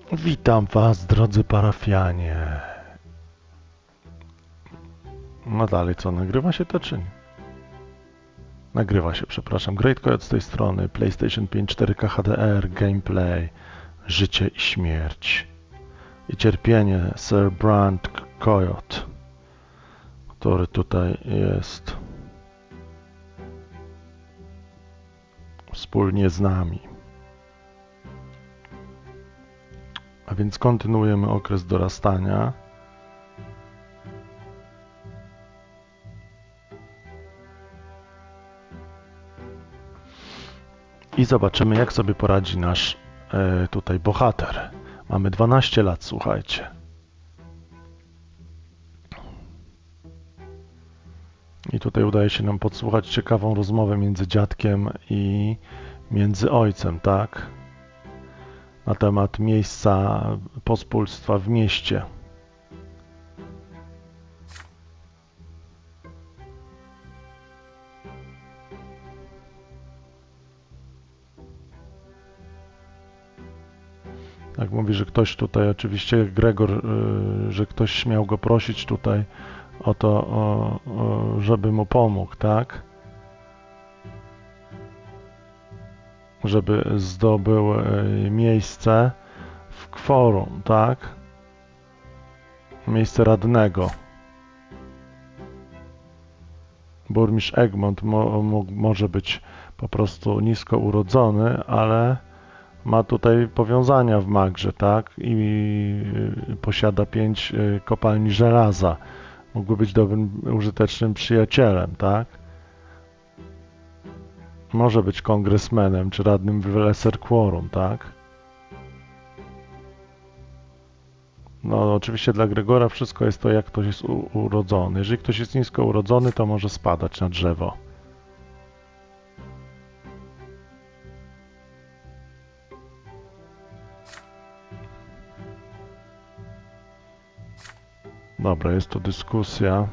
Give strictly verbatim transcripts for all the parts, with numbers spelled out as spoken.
Witam was, drodzy parafianie. No dalej co, nagrywa się to czy nie? Nagrywa się, przepraszam. Great Coyote z tej strony, PlayStation pięć cztery K H D R, gameplay, życie i śmierć. I cierpienie Sir Brand Coyote, który tutaj jest wspólnie z nami. A więc kontynuujemy okres dorastania. I zobaczymy, jak sobie poradzi nasz e, tutaj bohater. Mamy dwanaście lat, słuchajcie. I tutaj udaje się nam podsłuchać ciekawą rozmowę między dziadkiem i między ojcem, tak? Na temat miejsca pospólstwa w mieście. Tak mówi, że ktoś tutaj, oczywiście Gregor, że ktoś śmiał go prosić tutaj o to, o, o, żeby mu pomógł, tak? Żeby zdobył miejsce w kworum, tak? Miejsce radnego. Burmistrz Egmont mo, mo, może być po prostu nisko urodzony, ale ma tutaj powiązania w Magrze, tak? I posiada pięć kopalni żelaza. Mógłby być dobrym, użytecznym przyjacielem, tak? Może być kongresmenem czy radnym w Lesser Quorum, tak? No oczywiście dla Gregora wszystko jest to, jak ktoś jest u, urodzony. Jeżeli ktoś jest nisko urodzony, to może spadać na drzewo. Dobra, jest to dyskusja.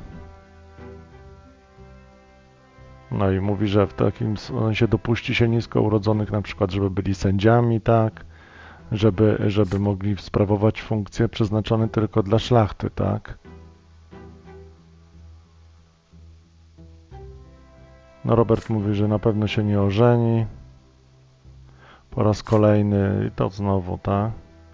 No i mówi, że w takim sensie dopuści się nisko urodzonych, na przykład, żeby byli sędziami, tak? Żeby, żeby mogli sprawować funkcje przeznaczone tylko dla szlachty, tak? No Robert mówi, że na pewno się nie ożeni. Po raz kolejny i to znowu, tak?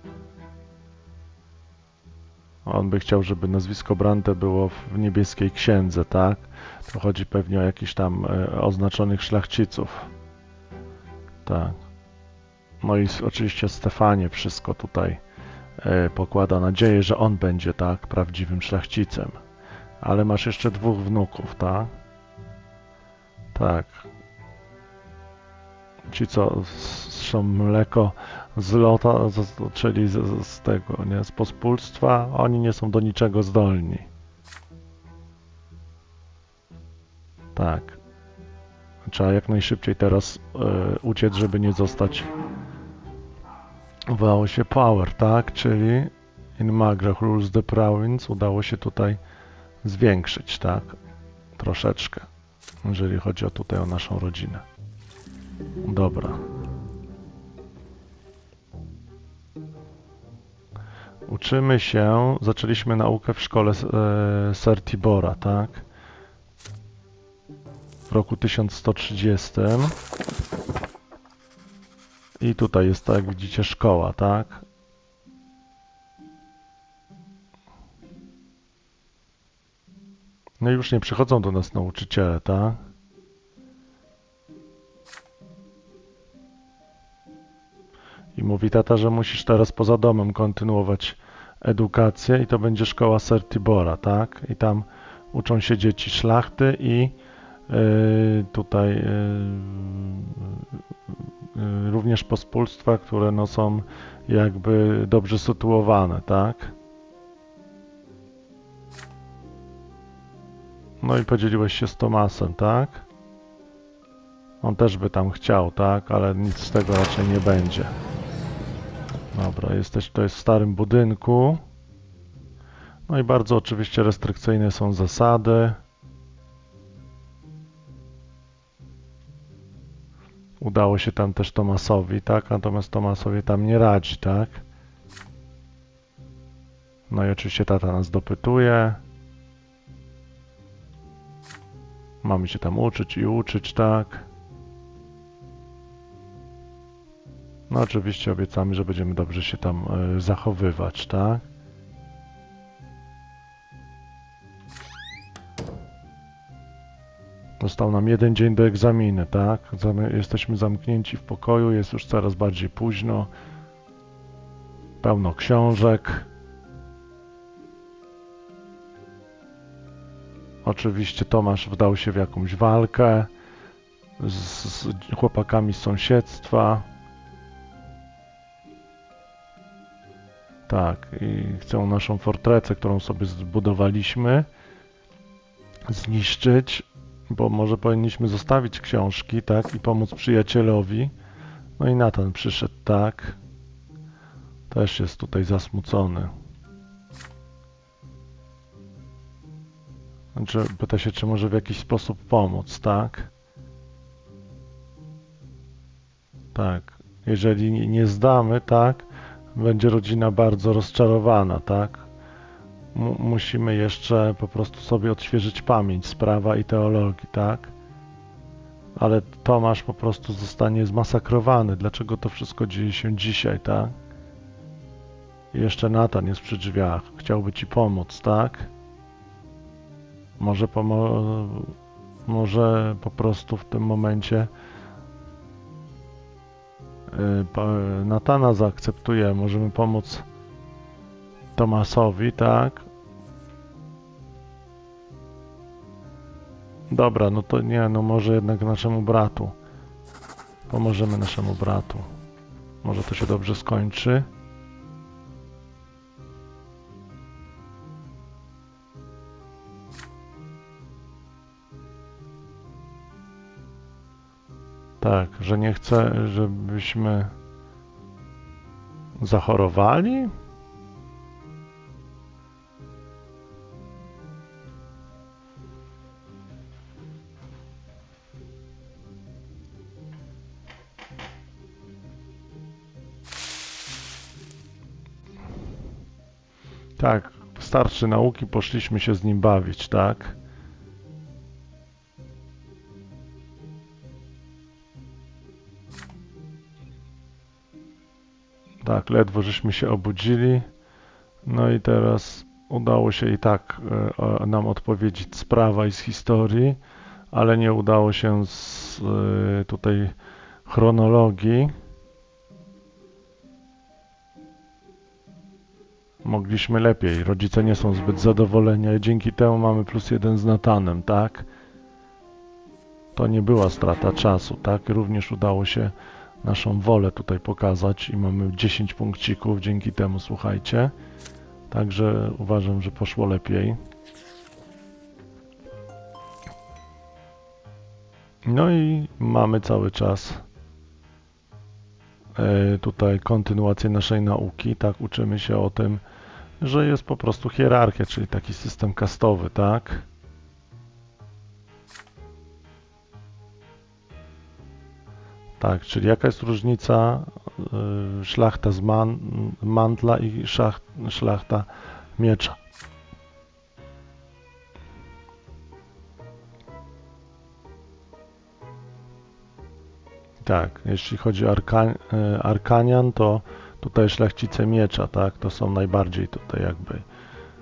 On by chciał, żeby nazwisko Brante było w niebieskiej księdze, tak? To chodzi pewnie o jakichś tam e, oznaczonych szlachciców. Tak. No i oczywiście Stefanie wszystko tutaj e, pokłada nadzieję, że on będzie, tak, prawdziwym szlachcicem. Ale masz jeszcze dwóch wnuków, tak? Tak. Ci, co są mleko z lota, z, czyli z, z tego, nie, z pospólstwa, oni nie są do niczego zdolni. Tak. Trzeba jak najszybciej teraz y, uciec, żeby nie zostać. Udało się power, tak? Czyli in Magra rules the province udało się tutaj zwiększyć, tak? Troszeczkę, jeżeli chodzi o tutaj o naszą rodzinę. Dobra. Uczymy się, zaczęliśmy naukę w szkole e, Ser Tibora, tak? W roku tysiąc sto trzydziestym. I tutaj jest, tak jak widzicie, szkoła, tak? No i już nie przychodzą do nas nauczyciele, tak? I mówi tata, że musisz teraz poza domem kontynuować edukację i to będzie szkoła Ser Tibora, tak? I tam uczą się dzieci szlachty i yy, tutaj yy, yy, również pospólstwa, które no, są jakby dobrze sytuowane, tak? No i podzieliłeś się z Tomasem, tak? On też by tam chciał, tak? Ale nic z tego raczej nie będzie. Dobra, jesteś tutaj w starym budynku. No i bardzo oczywiście restrykcyjne są zasady. Udało się tam też Tomasowi, tak? Natomiast Tomasowi tam nie radzi, tak? No i oczywiście tata nas dopytuje. Mamy się tam uczyć i uczyć, tak? No oczywiście obiecamy, że będziemy dobrze się tam y, zachowywać, tak? Został nam jeden dzień do egzaminu, tak? Zamy jesteśmy zamknięci w pokoju, jest już coraz bardziej późno. Pełno książek. Oczywiście Tomasz wdał się w jakąś walkę z, z chłopakami z sąsiedztwa. Tak, i chcą naszą fortecę, którą sobie zbudowaliśmy, zniszczyć, bo może powinniśmy zostawić książki, tak, i pomóc przyjacielowi. No i Nathan przyszedł, tak. Też jest tutaj zasmucony. Znaczy, pyta się, czy może w jakiś sposób pomóc, tak? Tak. Jeżeli nie zdamy, tak, będzie rodzina bardzo rozczarowana, tak? M musimy jeszcze po prostu sobie odświeżyć pamięć z prawa i teologii, tak? Ale Tomasz po prostu zostanie zmasakrowany. Dlaczego to wszystko dzieje się dzisiaj, tak? I jeszcze Nathan jest przy drzwiach. Chciałby ci pomóc, tak? Może, pomo może po prostu w tym momencie yy, Nathana zaakceptuje. Możemy pomóc Tomasowi, tak? Dobra, no to nie, no może jednak naszemu bratu. Pomożemy naszemu bratu. Może to się dobrze skończy. Tak, że nie chce, żebyśmy zachorowali? Tak, wystarczy nauki, poszliśmy się z nim bawić, tak? Tak, ledwo żeśmy się obudzili. No i teraz udało się i tak e, nam odpowiedzieć z prawa i z historii, ale nie udało się z e, tutaj chronologii. Mogliśmy lepiej. Rodzice nie są zbyt zadowoleni, ale dzięki temu mamy plus jeden z Nathanem, tak? To nie była strata czasu, tak? Również udało się naszą wolę tutaj pokazać i mamy dziesięć punkcików dzięki temu, słuchajcie. Także uważam, że poszło lepiej. No i mamy cały czas e, tutaj kontynuację naszej nauki, tak? Uczymy się o tym, że jest po prostu hierarchia, czyli taki system kastowy, tak? Tak, czyli jaka jest różnica y, szlachta z man, mantla i szach, szlachta miecza? Tak, jeśli chodzi o Arka, y, Arkanian, to tutaj szlachcice miecza, tak, to są najbardziej tutaj jakby y,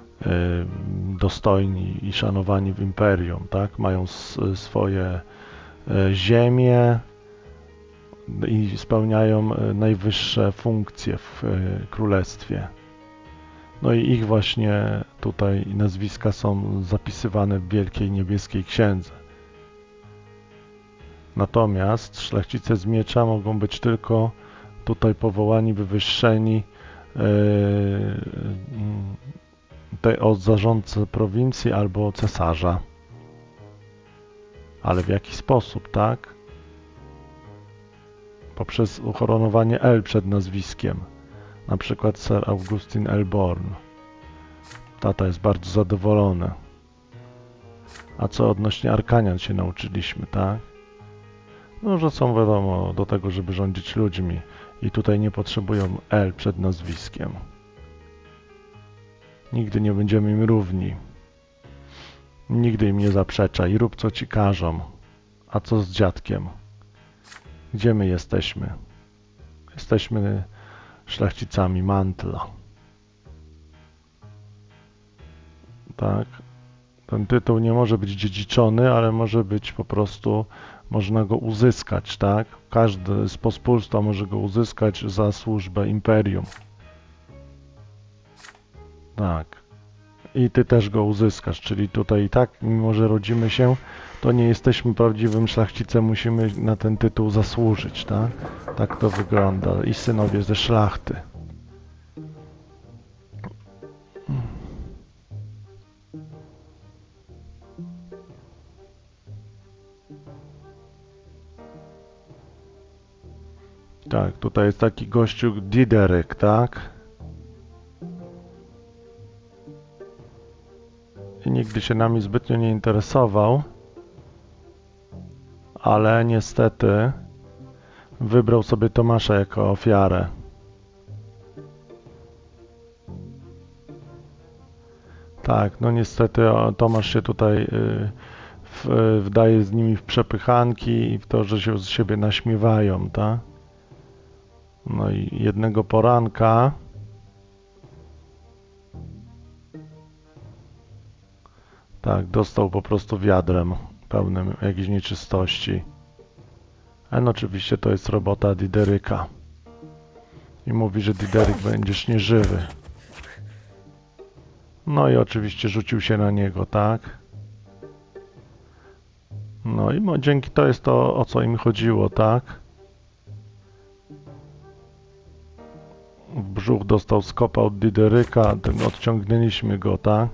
dostojni i szanowani w imperium, tak, mają s, swoje y, ziemie i spełniają najwyższe funkcje w królestwie. No i ich właśnie tutaj nazwiska są zapisywane w Wielkiej Niebieskiej Księdze. Natomiast szlachcice z miecza mogą być tylko tutaj powołani, wywyższeni yy, od zarządcy prowincji albo cesarza. Ale w jaki sposób, tak? Poprzez uhonorowanie L przed nazwiskiem. Na przykład Sir Augustine Elborn. Tata jest bardzo zadowolony. A co odnośnie Arkanian się nauczyliśmy, tak? No, że są wiadomo do tego, żeby rządzić ludźmi. I tutaj nie potrzebują L przed nazwiskiem. Nigdy nie będziemy im równi. Nigdy im nie zaprzeczaj. Rób co ci każą. A co z dziadkiem? Gdzie my jesteśmy? Jesteśmy szlachcicami Mantla. Tak. Ten tytuł nie może być dziedziczony, ale może być po prostu, można go uzyskać, tak? Każdy z pospólstwa może go uzyskać za służbę imperium. Tak. I ty też go uzyskasz, czyli tutaj i tak, mimo że rodzimy się, to nie jesteśmy prawdziwym szlachcicem, musimy na ten tytuł zasłużyć, tak? Tak to wygląda. I synowie ze szlachty. Tak, tutaj jest taki gościu Dideryk, tak? I nigdy się nami zbytnio nie interesował, ale niestety wybrał sobie Tomasza jako ofiarę. Tak, no niestety o, Tomasz się tutaj y, w, y, wdaje z nimi w przepychanki i w to, że się z siebie naśmiewają, tak? No i jednego poranka tak, dostał po prostu wiadrem pełnym jakiejś nieczystości. A no oczywiście to jest robota Dideryka. I mówi, że Dideryk będziesz nieżywy. No i oczywiście rzucił się na niego, tak? No i mo, dzięki to jest to, o co im chodziło, tak? W brzuch dostał skopa od Dideryka, odciągnęliśmy go, tak?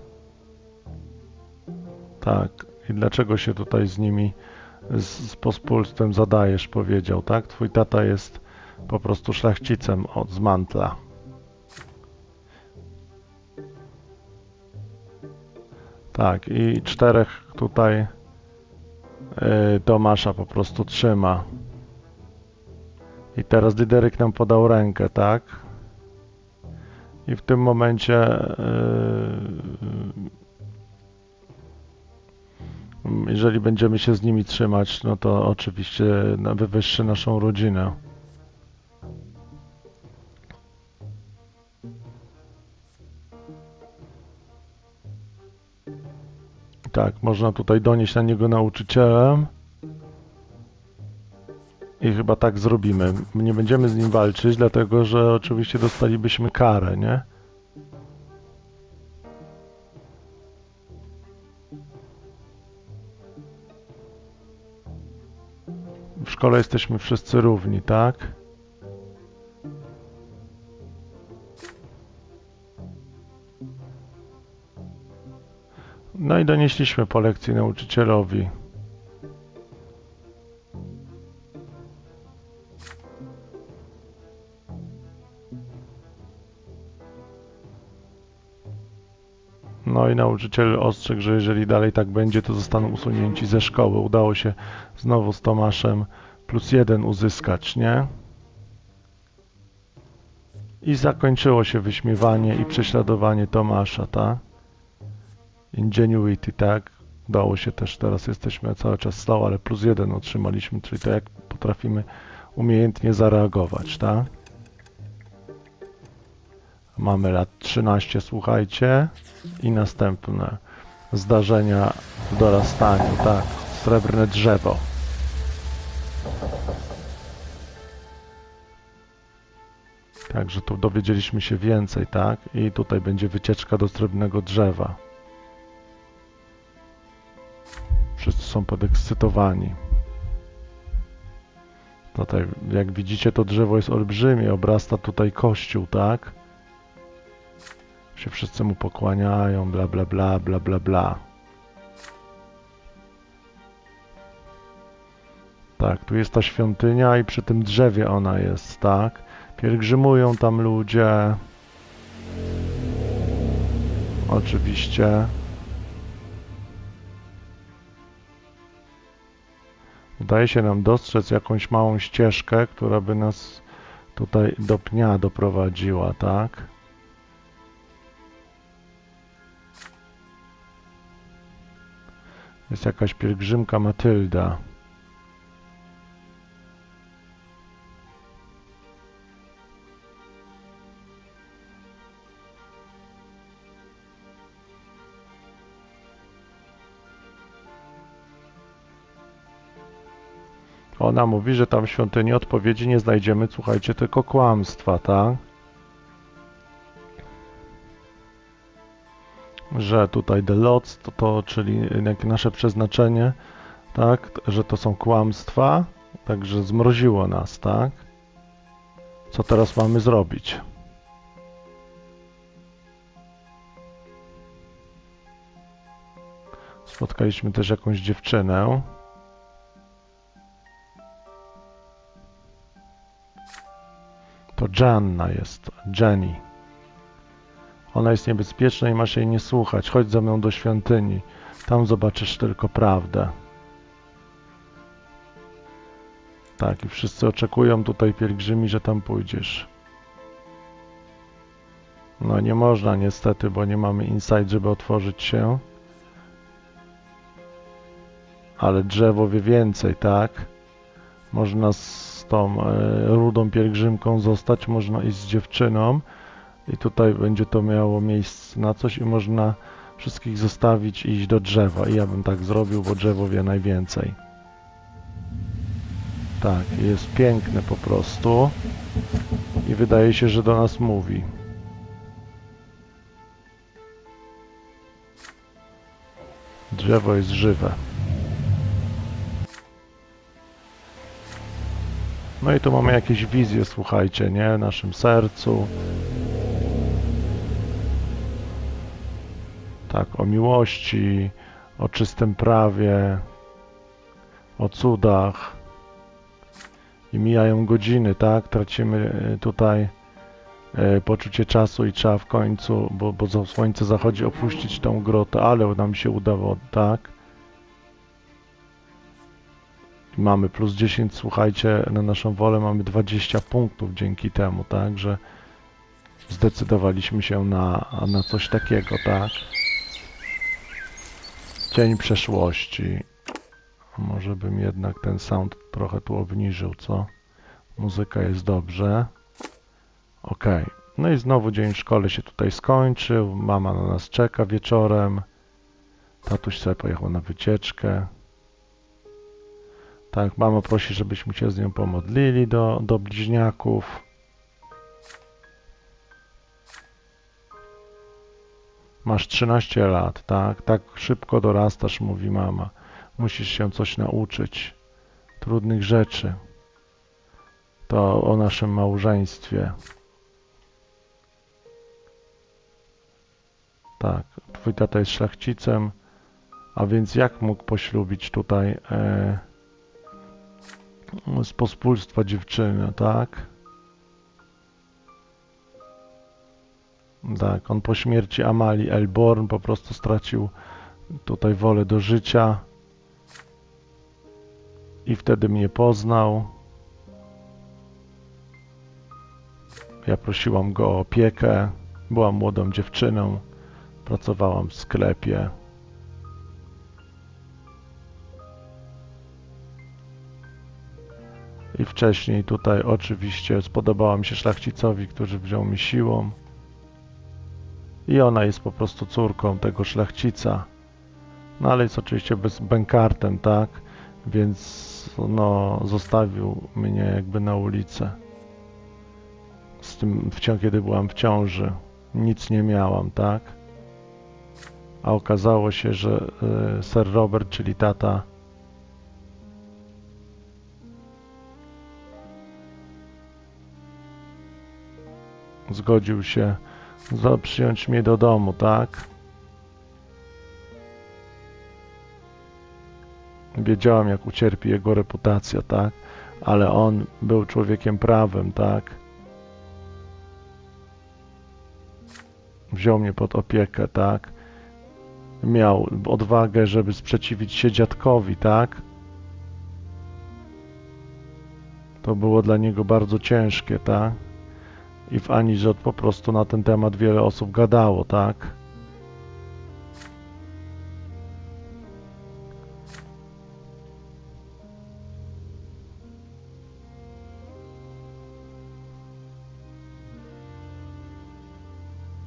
Tak. I dlaczego się tutaj z nimi, z, z pospólstwem zadajesz, powiedział, tak? Twój tata jest po prostu szlachcicem od z Mantla. Tak, i czterech tutaj y, Tomasza po prostu trzyma. I teraz Dideryk nam podał rękę, tak? I w tym momencie yy, jeżeli będziemy się z nimi trzymać, no to oczywiście wywyższy naszą rodzinę. Tak, można tutaj donieść na niego nauczycielem. I chyba tak zrobimy. Nie będziemy z nim walczyć, dlatego że oczywiście dostalibyśmy karę, nie? W szkole jesteśmy wszyscy równi, tak? No i donieśliśmy po lekcji nauczycielowi. No i nauczyciel ostrzegł, że jeżeli dalej tak będzie, to zostaną usunięci ze szkoły. Udało się znowu z Tomaszem plus jeden uzyskać, nie? I zakończyło się wyśmiewanie i prześladowanie Tomasza, tak? Ingenuity, tak? Udało się też, teraz jesteśmy cały czas slow, ale plus jeden otrzymaliśmy, czyli to jak potrafimy umiejętnie zareagować, tak? Mamy lat trzynaście, słuchajcie, i następne zdarzenia w dorastaniu, tak, srebrne drzewo. Także tu dowiedzieliśmy się więcej, tak, i tutaj będzie wycieczka do srebrnego drzewa. Wszyscy są podekscytowani. Tutaj, jak widzicie, to drzewo jest olbrzymie, obrasta tutaj kościół, tak? Się wszyscy mu pokłaniają, bla bla bla, bla bla bla. Tak, tu jest ta świątynia i przy tym drzewie ona jest, tak? Pielgrzymują tam ludzie. Oczywiście. Udaje się nam dostrzec jakąś małą ścieżkę, która by nas tutaj do pnia doprowadziła, tak? Jest jakaś pielgrzymka Matylda. Ona mówi, że tam w świątyni odpowiedzi nie znajdziemy, słuchajcie, tylko kłamstwa, tak? Że tutaj the lots, to, to czyli jak nasze przeznaczenie, tak? Że to są kłamstwa, także zmroziło nas, tak? Co teraz mamy zrobić? Spotkaliśmy też jakąś dziewczynę. To Janna jest, Jenny. Ona jest niebezpieczna i masz jej nie słuchać. Chodź ze mną do świątyni. Tam zobaczysz tylko prawdę. Tak, i wszyscy oczekują tutaj pielgrzymi, że tam pójdziesz. No nie można niestety, bo nie mamy insight, żeby otworzyć się. Ale drzewo wie więcej, tak? Można z tą e, rudą pielgrzymką zostać, można iść z dziewczyną i tutaj będzie to miało miejsce na coś i można wszystkich zostawić i iść do drzewa. I ja bym tak zrobił, bo drzewo wie najwięcej. Tak, jest piękne po prostu i wydaje się, że do nas mówi. Drzewo jest żywe. No i tu mamy jakieś wizje, słuchajcie, nie? W naszym sercu. Tak, o miłości, o czystym prawie, o cudach. I mijają godziny, tak? Tracimy tutaj e, poczucie czasu i trzeba w końcu, bo, bo słońce zachodzi, opuścić tą grotę, ale nam się udało, tak? Mamy plus dziesięć, słuchajcie, na naszą wolę mamy dwadzieścia punktów dzięki temu, tak, że zdecydowaliśmy się na, na coś takiego, tak. Cień przeszłości. Może bym jednak ten sound trochę tu obniżył, co? Muzyka jest dobrze. Ok. No i znowu dzień w szkole się tutaj skończył. Mama na nas czeka wieczorem. Tatuś sobie pojechał na wycieczkę. Tak, mama prosi, żebyśmy się z nią pomodlili do, do bliźniaków. Masz trzynaście lat, tak? Tak szybko dorastasz, mówi mama. Musisz się coś nauczyć. Trudnych rzeczy. To o naszym małżeństwie. Tak, twój tata jest szlachcicem, a więc jak mógł poślubić tutaj e, z pospólstwa dziewczynę, tak? Tak, on po śmierci Amalii Elborn po prostu stracił tutaj wolę do życia i wtedy mnie poznał. Ja prosiłam go o opiekę, byłam młodą dziewczyną, pracowałam w sklepie. I wcześniej tutaj oczywiście spodobała mi się szlachcicowi, który wziął mi siłą. I ona jest po prostu córką tego szlachcica. No ale jest oczywiście bez bękartem, tak? Więc no zostawił mnie jakby na ulicę. Z tym, kiedy byłam w ciąży, nic nie miałam, tak? A okazało się, że y, Sir Robert, czyli tata, zgodził się za, przyjąć mnie do domu, tak? Wiedziałam, jak ucierpi jego reputacja, tak? Ale on był człowiekiem prawym, tak? Wziął mnie pod opiekę, tak? Miał odwagę, żeby sprzeciwić się dziadkowi, tak? To było dla niego bardzo ciężkie, tak? I w Aniżot po prostu na ten temat wiele osób gadało, tak?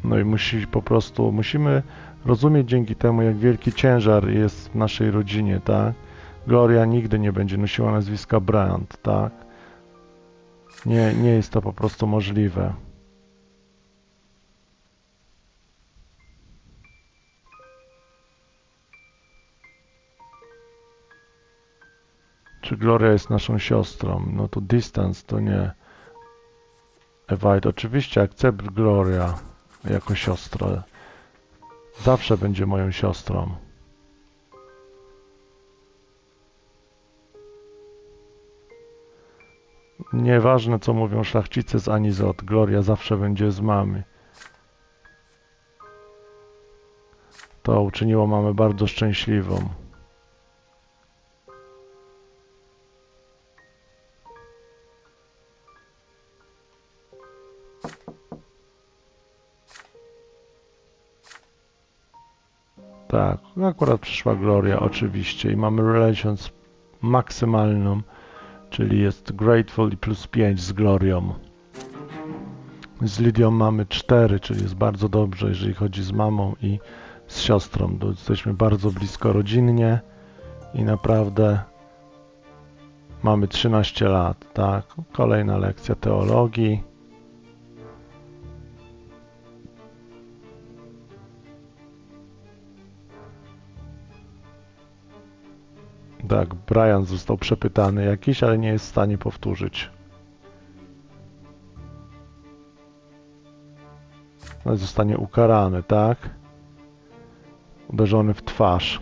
No i musi po prostu, musimy rozumieć dzięki temu, jak wielki ciężar jest w naszej rodzinie, tak? Gloria nigdy nie będzie nosiła nazwiska Brandt, tak? Nie, nie jest to po prostu możliwe. Czy Gloria jest naszą siostrą? No to distance to nie. Evite, oczywiście akcept Gloria jako siostrę. Zawsze będzie moją siostrą. Nieważne co mówią szlachcice z Anizot, Gloria zawsze będzie z mamy. To uczyniło mamę bardzo szczęśliwą. Tak, akurat przyszła Gloria oczywiście i mamy relations maksymalną, czyli jest grateful i plus pięć z Glorią. Z Lidią mamy cztery, czyli jest bardzo dobrze, jeżeli chodzi z mamą i z siostrą. To jesteśmy bardzo blisko rodzinnie i naprawdę mamy trzynaście lat, tak? Kolejna lekcja teologii. Tak, Brian został przepytany jakiś, ale nie jest w stanie powtórzyć. No, zostanie ukarany, tak? Uderzony w twarz.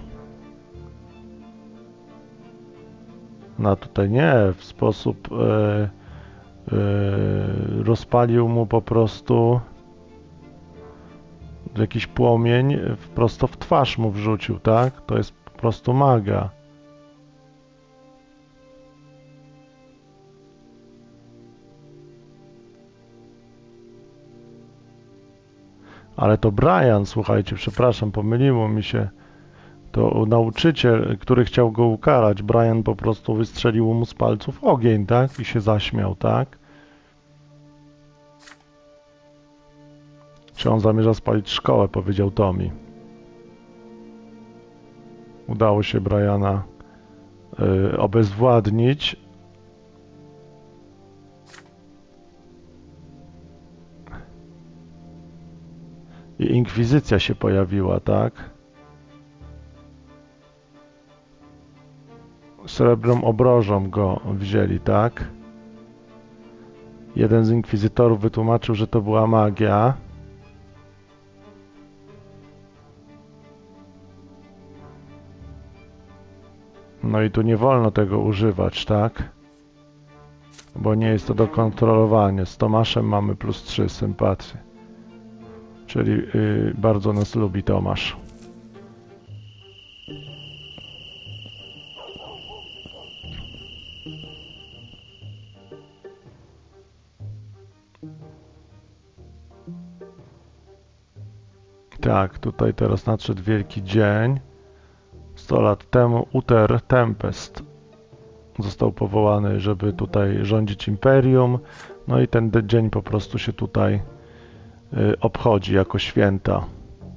No tutaj nie, w sposób e, e, rozpalił mu po prostu jakiś płomień, prosto w twarz mu wrzucił, tak? To jest po prostu magia. Ale to Brian, słuchajcie, przepraszam, pomyliło mi się. To nauczyciel, który chciał go ukarać, Brian po prostu wystrzelił mu z palców ogień, tak? I się zaśmiał, tak? Czy on zamierza spalić szkołę, powiedział Tommy. Udało się Briana y, obezwładnić. I inkwizycja się pojawiła, tak? Srebrną obrożą go wzięli, tak? Jeden z inkwizytorów wytłumaczył, że to była magia. No i tu nie wolno tego używać, tak? Bo nie jest to do kontrolowania. Z Tomaszem mamy plus trzy sympatii. Czyli yy, bardzo nas lubi Tomasz. Tak, tutaj teraz nadszedł wielki dzień. sto lat temu Uther Tempest został powołany, żeby tutaj rządzić imperium. No i ten dzień po prostu się tutaj y, obchodzi jako święta.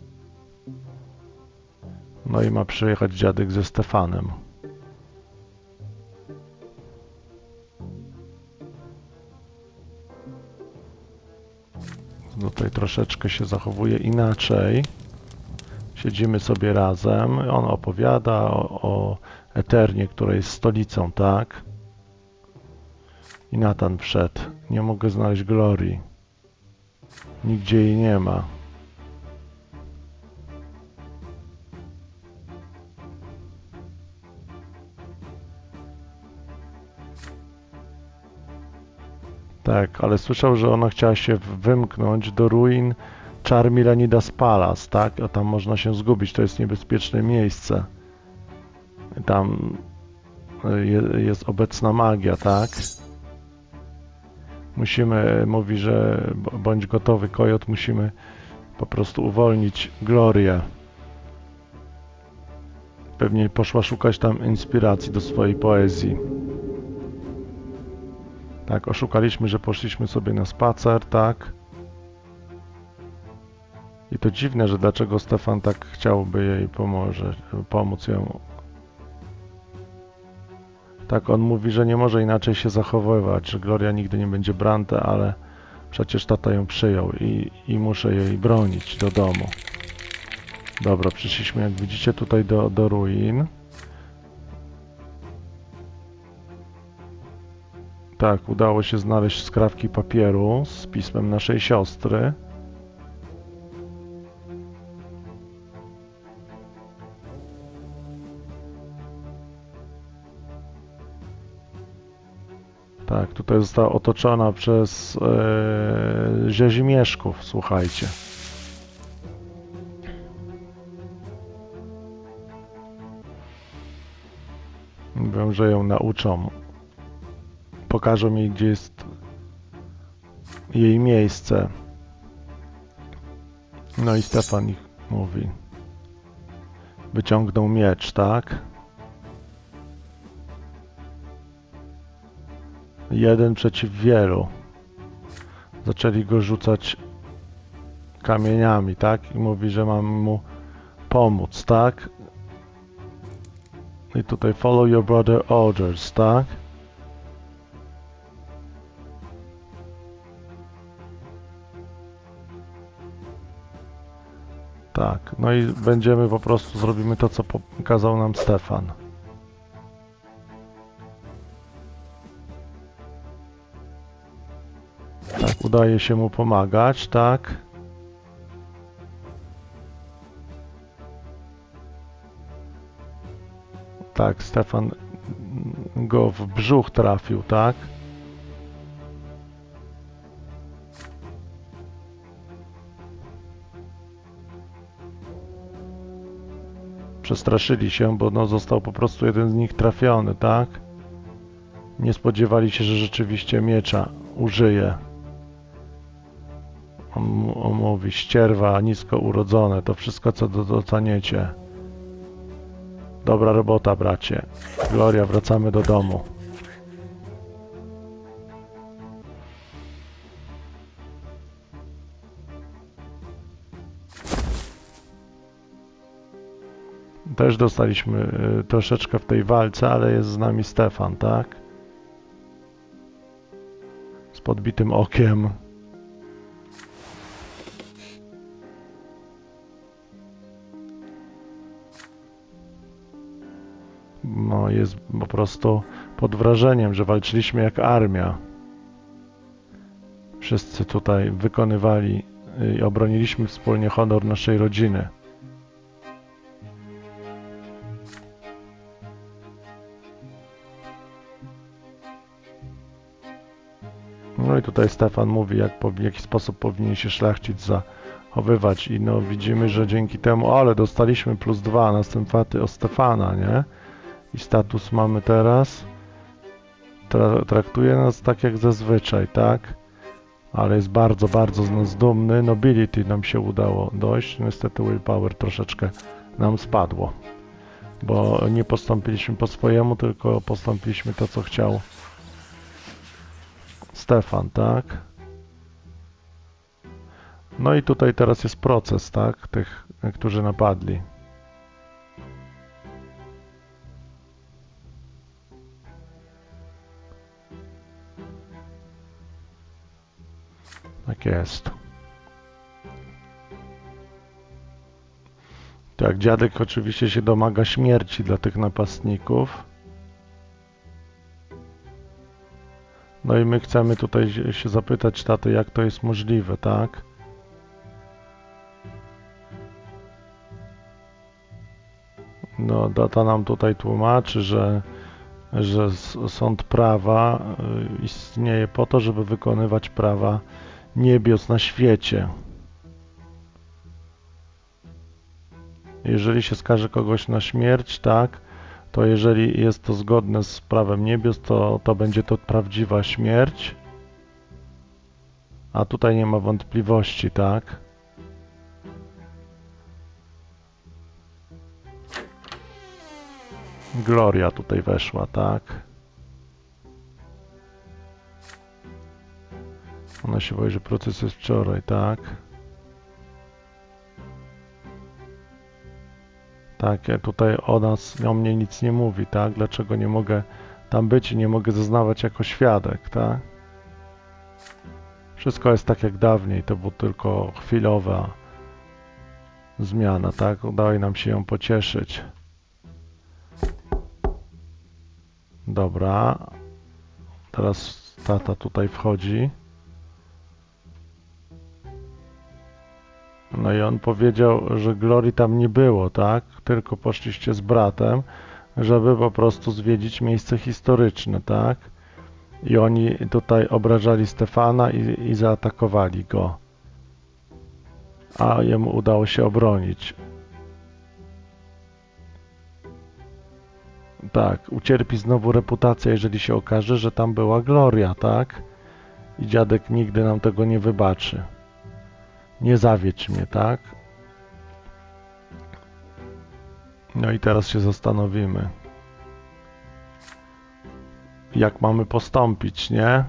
No i ma przyjechać dziadek ze Stefanem. Tutaj troszeczkę się zachowuje inaczej. Siedzimy sobie razem. On opowiada o, o Eternie, która jest stolicą, tak? I Nathan wszedł. Nie mogę znaleźć Glorii. Nigdzie jej nie ma. Tak, ale słyszał, że ona chciała się wymknąć do ruin Charmilenidas Palace, tak? A tam można się zgubić, to jest niebezpieczne miejsce. Tam jest obecna magia, tak? Musimy, mówi, że bądź gotowy, Kojot, musimy po prostu uwolnić Glorię. Pewnie poszła szukać tam inspiracji do swojej poezji. Tak, oszukaliśmy, że poszliśmy sobie na spacer, tak? I to dziwne, że dlaczego Stefan tak chciałby jej pomoże, pomóc ją. Tak, on mówi, że nie może inaczej się zachowywać, że Gloria nigdy nie będzie Brante, ale przecież tata ją przyjął i, i muszę jej bronić do domu. Dobra, przyszliśmy, jak widzicie, tutaj do, do ruin. Tak, udało się znaleźć skrawki papieru z pismem naszej siostry. Tak, tutaj została otoczona przez e, ziazimieszków, słuchajcie. Mówią, że ją nauczą. Pokażą jej, gdzie jest jej miejsce. No i Stefan ich mówi. Wyciągnął miecz, tak? Jeden przeciw wielu. Zaczęli go rzucać kamieniami, tak? I mówi, że mam mu pomóc, tak? I tutaj follow your brother orders, tak? Tak, no i będziemy po prostu, zrobimy to, co pokazał nam Stefan. Tak, udaje się mu pomagać, tak? Tak, Stefan go w brzuch trafił, tak? Przestraszyli się, bo no, został po prostu jeden z nich trafiony, tak? Nie spodziewali się, że rzeczywiście miecza użyje. On, on mówi, ścierwa, nisko urodzone, to wszystko, co do, doceniecie. Dobra robota, bracie. Gloria, wracamy do domu. Też dostaliśmy y, troszeczkę w tej walce, ale jest z nami Stefan, tak? Z podbitym okiem. No, jest po prostu pod wrażeniem, że walczyliśmy jak armia. Wszyscy tutaj wykonywali i obroniliśmy wspólnie honor naszej rodziny. No i tutaj Stefan mówi, jak, w jaki sposób powinien się szlachcic zachowywać i no widzimy, że dzięki temu, ale dostaliśmy plus dwa na stępaty o Stefana, nie? I status mamy teraz. Tra traktuje nas tak jak zazwyczaj, tak? Ale jest bardzo, bardzo z nas dumny. Nobility nam się udało dojść. Niestety willpower troszeczkę nam spadło. Bo nie postąpiliśmy po swojemu, tylko postąpiliśmy to, co chciał Stefan, tak? No i tutaj teraz jest proces, tak? Tych, którzy napadli. Tak jest. Tak, dziadek oczywiście się domaga śmierci dla tych napastników. No i my chcemy tutaj się zapytać taty, jak to jest możliwe, tak? No, tata nam tutaj tłumaczy, że, że sąd prawa istnieje po to, żeby wykonywać prawa niebios na świecie. Jeżeli się skaże kogoś na śmierć, tak, to jeżeli jest to zgodne z prawem niebios, to, to będzie to prawdziwa śmierć. A tutaj nie ma wątpliwości, tak? Gloria tutaj weszła, tak? Ona się boi, że proces jest wczoraj, tak? Tak, tutaj o nas, o mnie nic nie mówi, tak? Dlaczego nie mogę tam być i nie mogę zeznawać jako świadek, tak? Wszystko jest tak jak dawniej, to była tylko chwilowa zmiana, tak? Udało nam się ją pocieszyć. Dobra. Teraz tata tutaj wchodzi. No i on powiedział, że Glorii tam nie było, tak? Tylko poszliście z bratem, żeby po prostu zwiedzić miejsce historyczne, tak? I oni tutaj obrażali Stefana i, i zaatakowali go. A jemu udało się obronić. Tak, ucierpi znowu reputację, jeżeli się okaże, że tam była Gloria, tak? I dziadek nigdy nam tego nie wybaczy. Nie zawiedź mnie, tak? No i teraz się zastanowimy. Jak mamy postąpić, nie?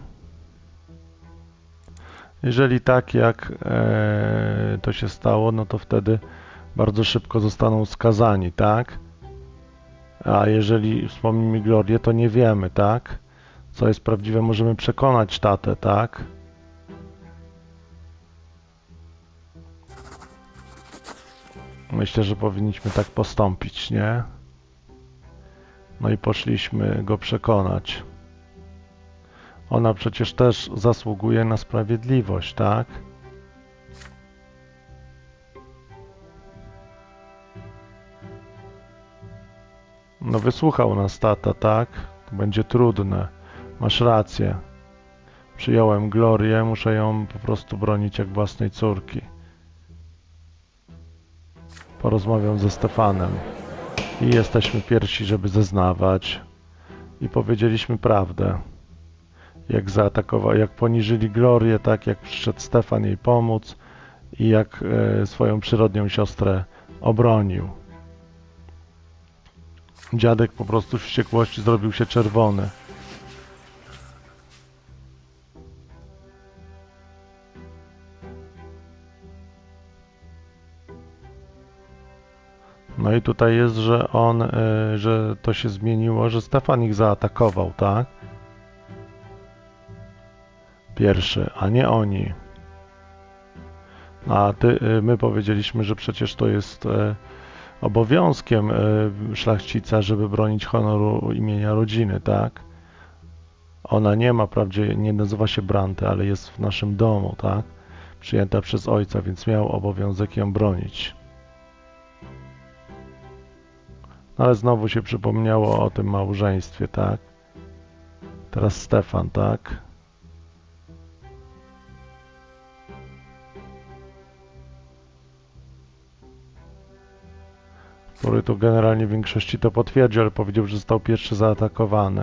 Jeżeli tak, jak e, to się stało, no to wtedy bardzo szybko zostaną skazani, tak? A jeżeli wspomnimy Glorię, to nie wiemy, tak? Co jest prawdziwe, możemy przekonać tatę, tak? Myślę, że powinniśmy tak postąpić, nie? No i poszliśmy go przekonać. Ona przecież też zasługuje na sprawiedliwość, tak? No wysłuchał nas tata, tak? To będzie trudne. Masz rację. Przyjąłem Glorię, muszę ją po prostu bronić jak własnej córki. Porozmawiam ze Stefanem. I jesteśmy pierwsi, żeby zeznawać. I powiedzieliśmy prawdę. Jak zaatakował, jak poniżyli Glorię, tak jak przyszedł Stefan jej pomóc i jak e, swoją przyrodnią siostrę obronił. Dziadek po prostu w wściekłości zrobił się czerwony. No i tutaj jest, że on, y, że to się zmieniło, że Stefan ich zaatakował, tak? Pierwszy, a nie oni. A ty, y, my powiedzieliśmy, że przecież to jest y, obowiązkiem y, szlachcica, żeby bronić honoru imienia rodziny, tak? Ona nie ma, wprawdzie nie nazywa się Brante, ale jest w naszym domu, tak? Przyjęta przez ojca, więc miał obowiązek ją bronić. Ale znowu się przypomniało o tym małżeństwie, tak? Teraz Stefan, tak? Który to generalnie w większości to potwierdził, ale powiedział, że został pierwszy zaatakowany.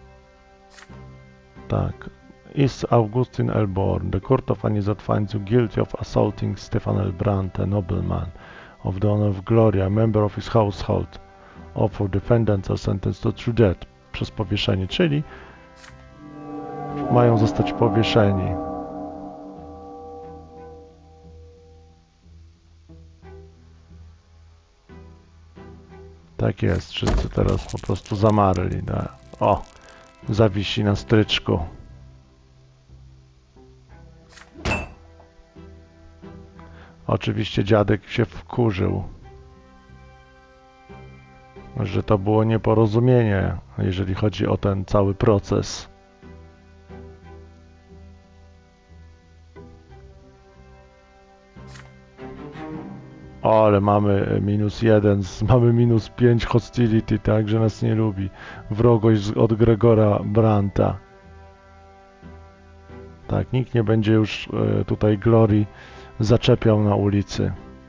Tak. Is Augustin Elborn, the court of Anizat finds you guilty of assaulting Stefan L. Brante, a nobleman of the honor of Gloria, a member of his household. All four defendants are sentenced to true death przez powieszenie, czyli mają zostać powieszeni. Tak jest, wszyscy teraz po prostu zamarli. Da. O, zawisi na stryczku. Oczywiście dziadek się wkurzył, że to było nieporozumienie, jeżeli chodzi o ten cały proces. O, ale mamy minus jeden, mamy minus pięć hostility, tak, że nas nie lubi. Wrogość od Gregora Branta. Tak, nikt nie będzie już e, tutaj Glorii zaczepiał na ulicy.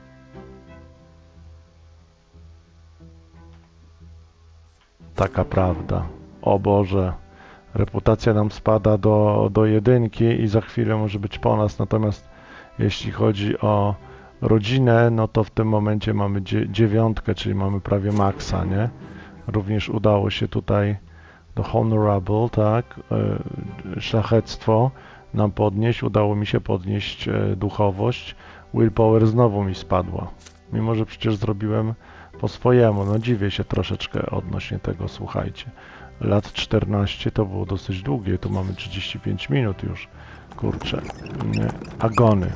Taka prawda. O Boże, reputacja nam spada do, do jedynki i za chwilę może być po nas, natomiast jeśli chodzi o rodzinę, no to w tym momencie mamy dziewiątkę, czyli mamy prawie maksa, nie? Również udało się tutaj do honorable, tak, yy, szlachectwo nam podnieść, udało mi się podnieść yy, duchowość. Willpower znowu mi spadła, mimo że przecież zrobiłem po swojemu. No dziwię się troszeczkę odnośnie tego, słuchajcie. Lat czternaście to było dosyć długie, tu mamy trzydzieści pięć minut już. Kurczę. Agony.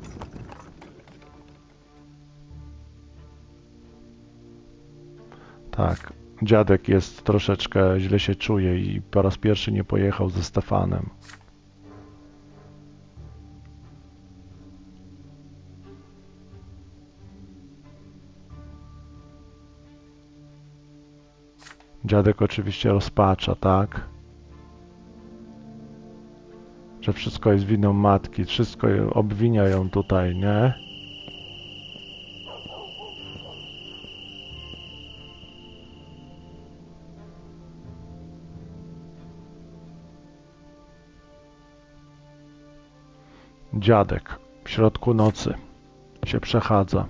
Tak. Dziadek jest troszeczkę, źle się czuje i po raz pierwszy nie pojechał ze Stefanem. Dziadek oczywiście rozpacza, tak? Że wszystko jest winą matki, wszystko obwinia ją tutaj, nie? Dziadek w środku nocy się przechadza.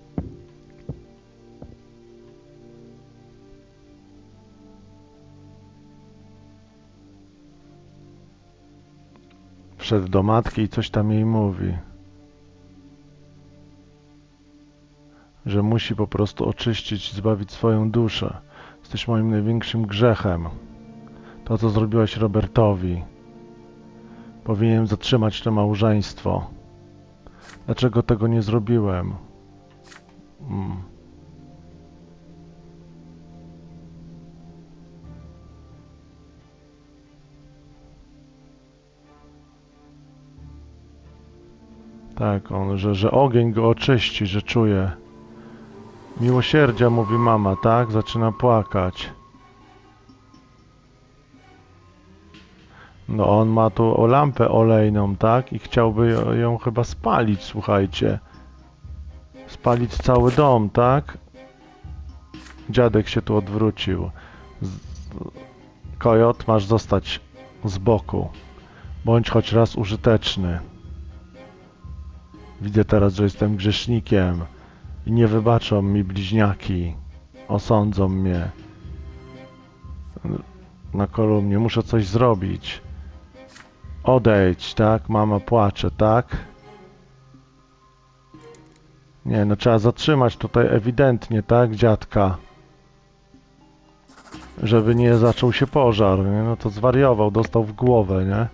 Wszedł do matki i coś tam jej mówi. Że musi po prostu oczyścić, zbawić swoją duszę. Jesteś moim największym grzechem. To, co zrobiłaś Robertowi. Powinienem zatrzymać to małżeństwo. Dlaczego tego nie zrobiłem? Hmm. Tak, on, że, że ogień go oczyści, że czuje. Miłosierdzia, mówi mama, tak? Zaczyna płakać. No on ma tu o lampę olejną, tak? I chciałby ją, ją chyba spalić, słuchajcie. Spalić cały dom, tak? Dziadek się tu odwrócił. Z... Kojot, masz zostać z boku. Bądź choć raz użyteczny. Widzę teraz, że jestem grzesznikiem i nie wybaczą mi bliźniaki. Osądzą mnie. Na kolumnie muszę coś zrobić. Odejdź, tak? Mama płacze, tak? Nie, no trzeba zatrzymać tutaj ewidentnie, tak? Dziadka. Żeby nie zaczął się pożar, nie? No to zwariował, dostał w głowę, nie?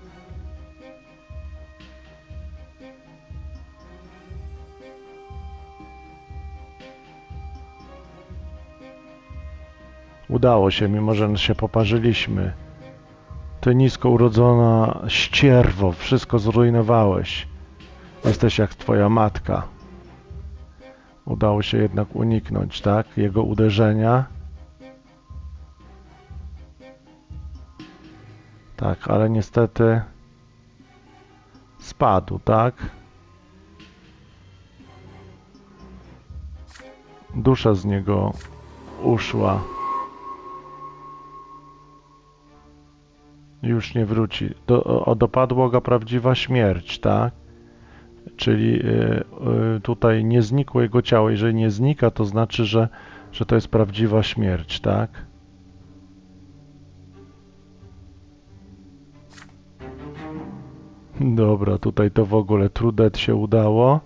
Udało się, mimo że się poparzyliśmy. Ty nisko urodzona ścierwo, wszystko zrujnowałeś. Jesteś jak twoja matka. Udało się jednak uniknąć, tak? Jego uderzenia. Tak, ale niestety spadł, tak? Dusza z niego uszła. Już nie wróci. Do, o, dopadła go prawdziwa śmierć, tak? Czyli y, y, tutaj nie znikło jego ciało. Jeżeli nie znika, to znaczy, że, że to jest prawdziwa śmierć, tak? Dobra, tutaj to w ogóle Trudet się udało.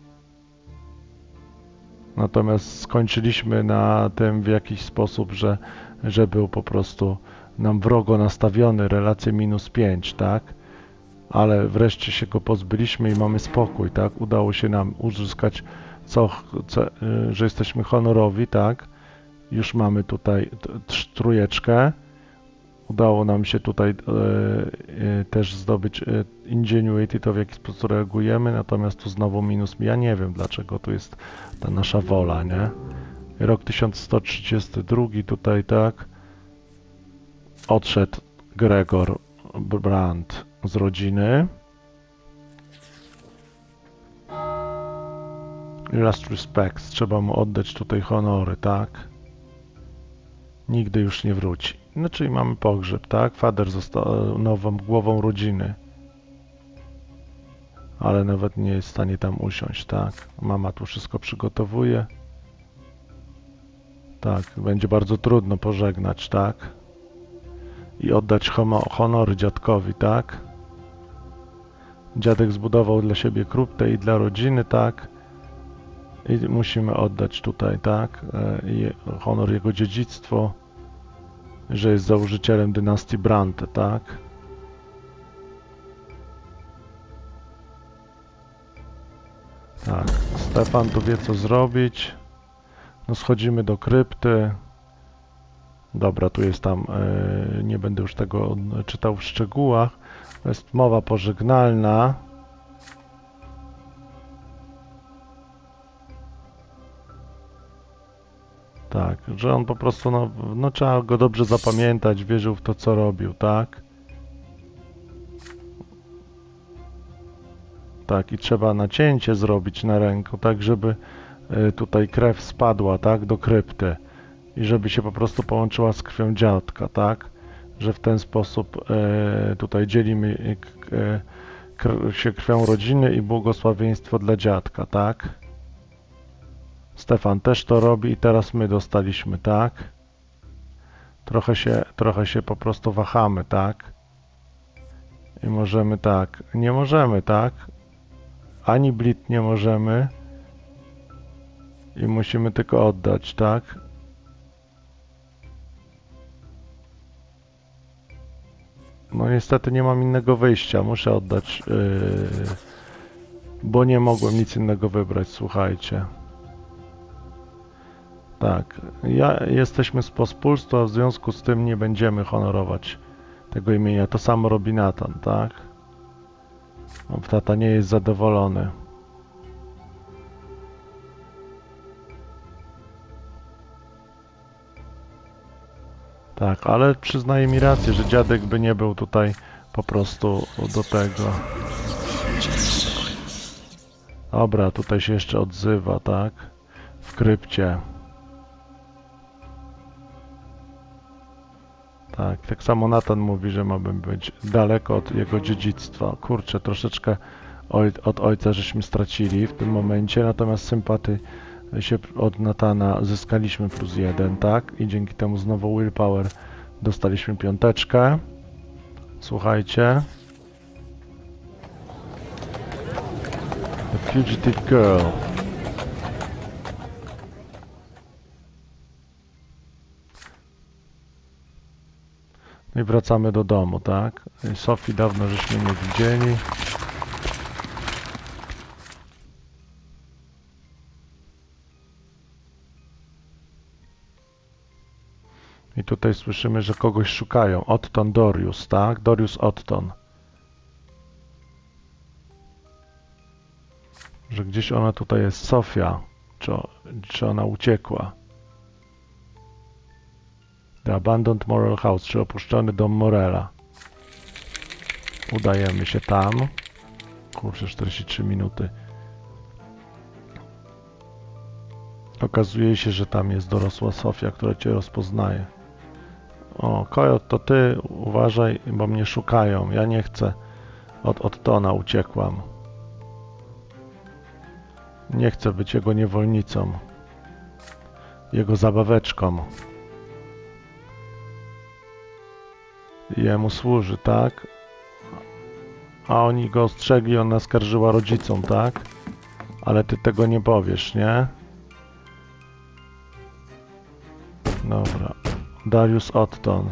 Natomiast skończyliśmy na tym w jakiś sposób, że, że był po prostu nam wrogo nastawiony, relację minus pięć, tak? Ale wreszcie się go pozbyliśmy i mamy spokój, tak? Udało się nam uzyskać, co, co, że jesteśmy honorowi, tak? Już mamy tutaj trójeczkę. Udało nam się tutaj e, e, też zdobyć e, Ingenuity, to w jaki sposób reagujemy, natomiast tu znowu minus, ja nie wiem dlaczego tu jest ta nasza wola, nie? Rok tysiąc sto trzydziesty drugi tutaj, tak? Odszedł Gregor Brandt z rodziny. Last respects, trzeba mu oddać tutaj honory, tak? Nigdy już nie wróci. No czyli mamy pogrzeb, tak? Fader został nową głową rodziny. Ale nawet nie jest w stanie tam usiąść, tak? Mama tu wszystko przygotowuje. Tak, będzie bardzo trudno pożegnać, tak? I oddać honory dziadkowi, tak? Dziadek zbudował dla siebie kruptę i dla rodziny, tak? I musimy oddać tutaj, tak? I honor jego dziedzictwo, że jest założycielem dynastii Brante, tak? Tak, Stefan tu wie co zrobić. No schodzimy do krypty. Dobra, tu jest tam, yy, nie będę już tego czytał w szczegółach. To jest mowa pożegnalna. Tak, że on po prostu, no, no trzeba go dobrze zapamiętać, wierzył w to co robił, tak? Tak, i trzeba nacięcie zrobić na ręku, tak żeby y, tutaj krew spadła, tak, do krypty. I żeby się po prostu połączyła z krwią dziadka, tak? Że w ten sposób y, tutaj dzielimy y, kr się krwią rodziny i błogosławieństwo dla dziadka, tak? Stefan też to robi i teraz my dostaliśmy, tak? Trochę się, trochę się po prostu wahamy, tak? I możemy tak, nie możemy, tak? Ani blit nie możemy. I musimy tylko oddać, tak? No niestety nie mam innego wyjścia, muszę oddać, yy, bo nie mogłem nic innego wybrać, słuchajcie. Tak, ja, jesteśmy z pospólstwa, a w związku z tym nie będziemy honorować tego imienia. To samo robi Nathan, tak? No, tata nie jest zadowolony. Tak, ale przyznaje mi rację, że dziadek by nie był tutaj po prostu do tego. Dobra, tutaj się jeszcze odzywa, tak? W krypcie. Tak, tak samo Nathan mówi, że mamy być daleko od jego dziedzictwa. Kurczę, troszeczkę oj, od ojca żeśmy stracili w tym momencie, natomiast sympaty się od Nathana zyskaliśmy plus jeden, tak? I dzięki temu znowu willpower dostaliśmy piąteczkę. Słuchajcie. The Fugitive Girl. I wracamy do domu, tak? Sofii dawno żeśmy nie widzieli. I tutaj słyszymy, że kogoś szukają. Otton Dorius, tak? Dorius Otton. Że gdzieś ona tutaj jest. Sofia. Czy, czy ona uciekła? The Abandoned Morel House, czy opuszczony dom Morela. Udajemy się tam. Kurczę, czterdzieści trzy minuty. Okazuje się, że tam jest dorosła Sofia, która cię rozpoznaje. O, Kojot, to ty, uważaj, bo mnie szukają. Ja nie chcę. Od Ottona uciekłam. Nie chcę być jego niewolnicą. Jego zabaweczką. Jemu służy, tak? A oni go ostrzegli, ona skarżyła rodzicom, tak? Ale ty tego nie powiesz, nie? Dobra. Darius Otton.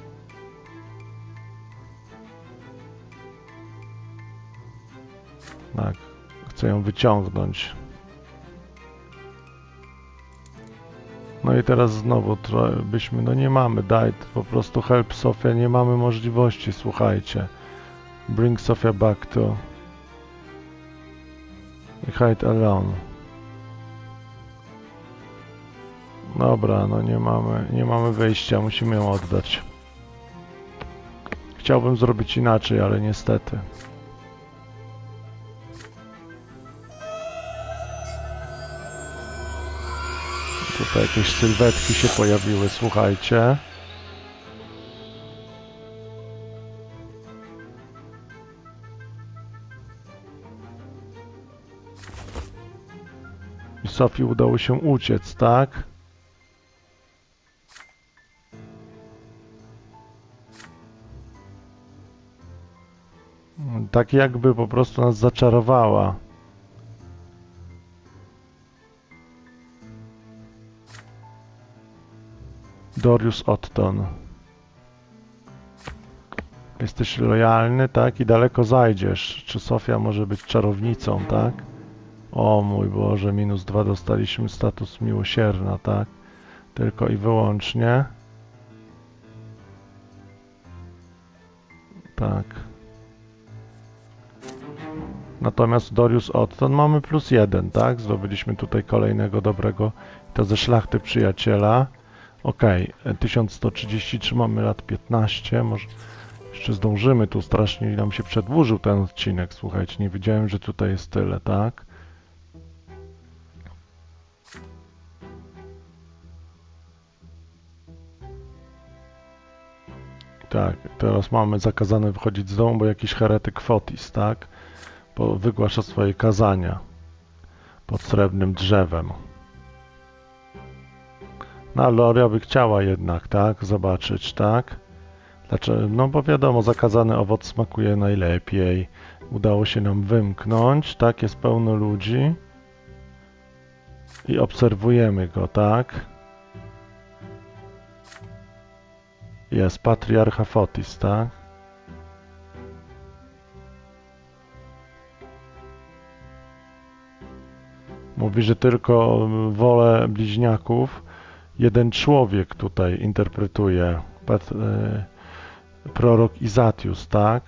Tak. Chcę ją wyciągnąć. No i teraz znowu byśmy, no nie mamy, daj, po prostu help Sofia, nie mamy możliwości, słuchajcie. Bring Sofia back to... Hide alone. Dobra, no nie mamy, nie mamy wyjścia, musimy ją oddać. Chciałbym zrobić inaczej, ale niestety. Tutaj jakieś sylwetki się pojawiły, słuchajcie. I Sofii udało się uciec, tak? Tak jakby po prostu nas zaczarowała. Dorius Otton. Jesteś lojalny, tak? I daleko zajdziesz. Czy Sofia może być czarownicą, tak? O mój Boże, minus dwa dostaliśmy status miłosierna, tak? Tylko i wyłącznie. Tak. Natomiast Dorius Otton mamy plus jeden, tak? Zdobyliśmy tutaj kolejnego dobrego, to ze szlachty przyjaciela. Ok, tysiąc sto trzydzieści trzy, mamy lat piętnaście, może jeszcze zdążymy, tu strasznie nam się przedłużył ten odcinek, słuchajcie, nie wiedziałem, że tutaj jest tyle, tak? Tak, teraz mamy zakazane wychodzić z domu, bo jakiś heretyk Fotis, tak? Bo wygłasza swoje kazania pod srebrnym drzewem. No, Loria by chciała jednak, tak? Zobaczyć, tak? Dlaczego? No bo wiadomo, zakazany owoc smakuje najlepiej. Udało się nam wymknąć, tak? Jest pełno ludzi. I obserwujemy go, tak? Jest patriarcha Fotis, tak? Mówi, że tylko wolę bliźniaków jeden człowiek tutaj interpretuje. Pat, e, prorok Izatius, tak?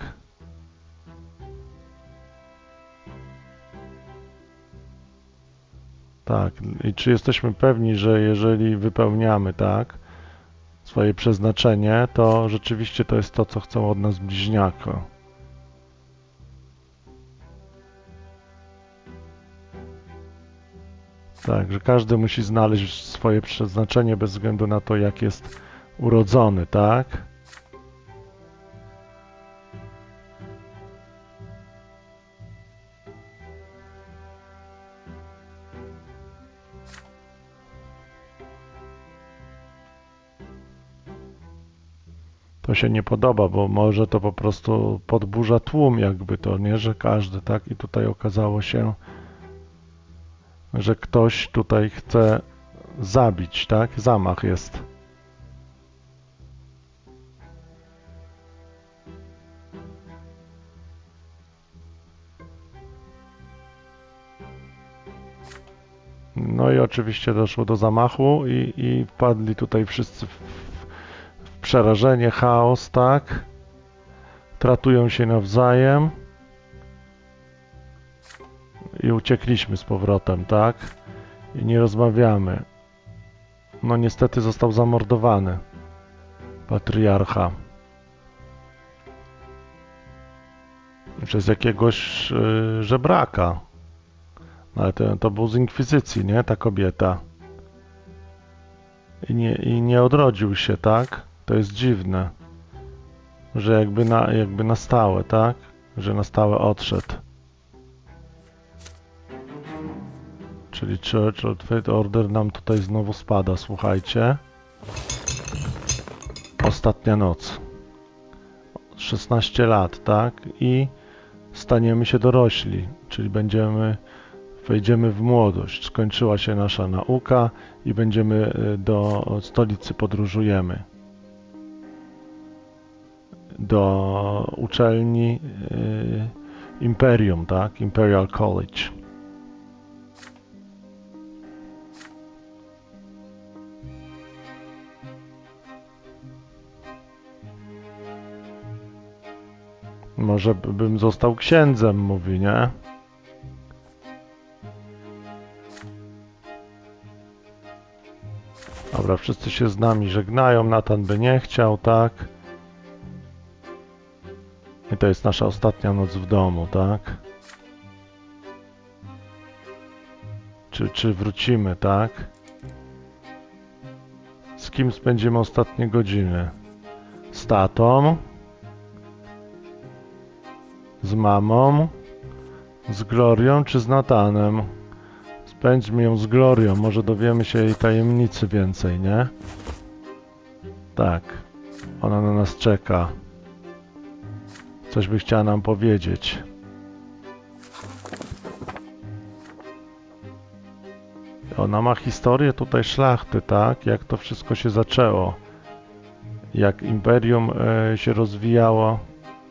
Tak. I czy jesteśmy pewni, że jeżeli wypełniamy, tak, swoje przeznaczenie, to rzeczywiście to jest to, co chcą od nas bliźniako. Tak, że każdy musi znaleźć swoje przeznaczenie bez względu na to, jak jest urodzony, tak? To się nie podoba, bo może to po prostu podburza tłum, jakby to, nie, że każdy, tak? I tutaj okazało się, że ktoś tutaj chce zabić, tak? Zamach jest. No i oczywiście doszło do zamachu i, i wpadli tutaj wszyscy w, w przerażenie, chaos, tak? Tratują się nawzajem. I uciekliśmy z powrotem, tak? I nie rozmawiamy. No niestety został zamordowany patriarcha. Przez jakiegoś yy, żebraka. Ale to, to był z inkwizycji, nie? Ta kobieta. I nie, i nie odrodził się, tak? To jest dziwne. Że jakby na, jakby na stałe, tak? Że na stałe odszedł. Czyli Church of Fate Order nam tutaj znowu spada, słuchajcie. Ostatnia noc. szesnaście lat, tak? I staniemy się dorośli, czyli będziemy, wejdziemy w młodość. Skończyła się nasza nauka i będziemy do stolicy podróżujemy. Do uczelni y, Imperium, tak? Imperial College. Może bym został księdzem, mówi, nie? Dobra, wszyscy się z nami żegnają, Nathan by nie chciał, tak? I to jest nasza ostatnia noc w domu, tak? Czy, czy wrócimy, tak? Z kim spędzimy ostatnie godziny? Z tatą? Z mamą? Z Glorią czy z Nathanem? Spędźmy ją z Glorią, może dowiemy się jej tajemnicy więcej, nie? Tak. Ona na nas czeka. Coś by chciała nam powiedzieć. Ona ma historię tutaj szlachty, tak? Jak to wszystko się zaczęło. jak imperium e, się rozwijało,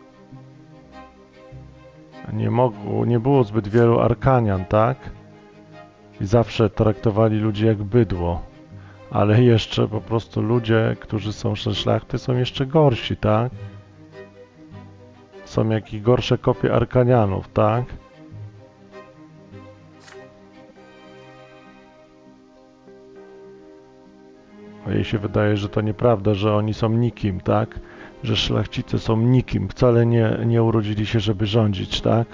nie mogło, nie było zbyt wielu Arkanian, tak? I zawsze traktowali ludzi jak bydło. Ale jeszcze po prostu ludzie, którzy są ze szlachty, są jeszcze gorsi, tak? Są jakieś gorsze kopie Arkanianów, tak? A jej się wydaje, że to nieprawda, że oni są nikim, tak? Że szlachcice są nikim, wcale nie, nie urodzili się, żeby rządzić, tak?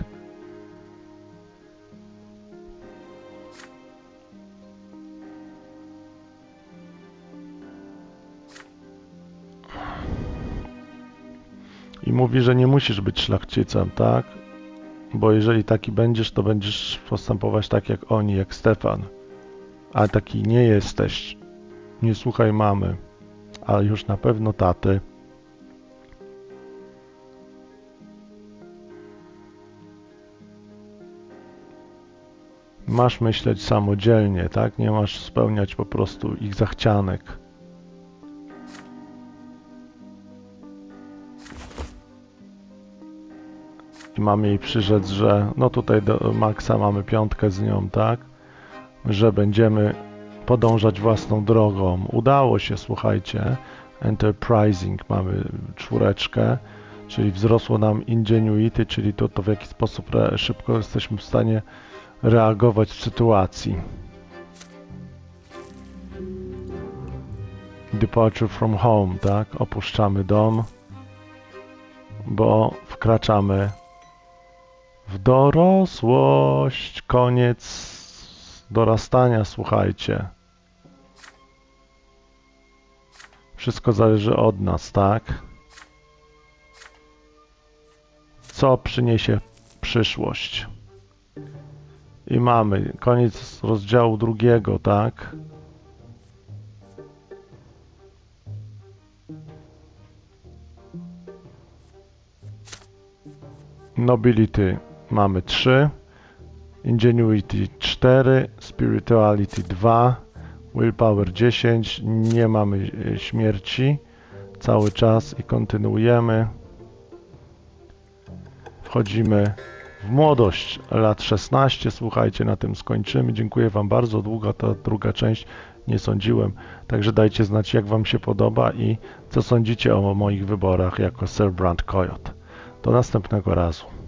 I mówi, że nie musisz być szlachcicem, tak? Bo jeżeli taki będziesz, to będziesz postępować tak jak oni, jak Stefan. A taki nie jesteś. Nie słuchaj mamy, ale już na pewno taty. Masz myśleć samodzielnie, tak? Nie masz spełniać po prostu ich zachcianek. I mamy jej przyrzec, że no tutaj do Maxa mamy piątkę z nią, tak? Że będziemy podążać własną drogą. Udało się, słuchajcie. Enterprising mamy czwóreczkę, czyli wzrosło nam Ingenuity, czyli to, to w jaki sposób szybko jesteśmy w stanie reagować w sytuacji. Departure from home, tak? Opuszczamy dom, bo wkraczamy w dorosłość. Koniec dorastania, słuchajcie. Wszystko zależy od nas, tak? Co przyniesie przyszłość? I mamy koniec rozdziału drugiego, tak? Nobility mamy trzy, Ingenuity cztery, Spirituality dwa, Willpower dziesięć, nie mamy śmierci cały czas i kontynuujemy. Wchodzimy w młodość, lat szesnaście, słuchajcie, na tym skończymy. Dziękuję Wam bardzo, długa ta druga część, nie sądziłem. Także dajcie znać, jak Wam się podoba i co sądzicie o moich wyborach jako Sir Brant Coyote. Do następnego razu.